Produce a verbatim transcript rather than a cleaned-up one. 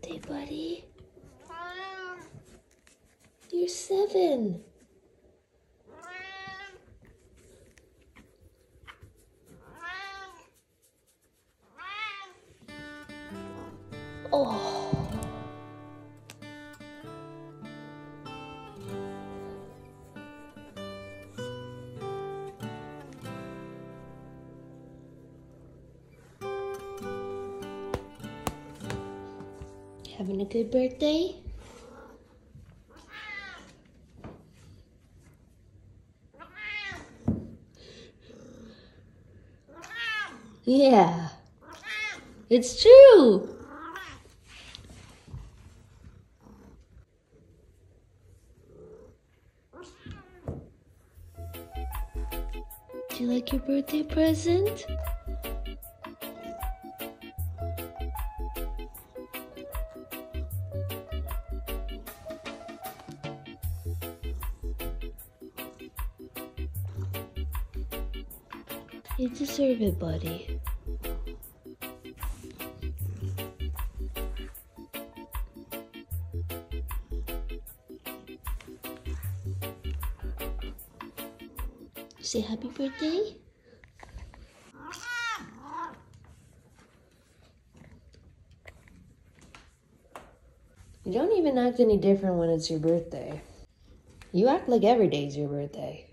birthday, buddy. You're seven. Oh. Having a good birthday? Yeah, it's true. Do you like your birthday present? You deserve it, buddy. Say happy birthday. You don't even act any different when it's your birthday. You act like every day's your birthday.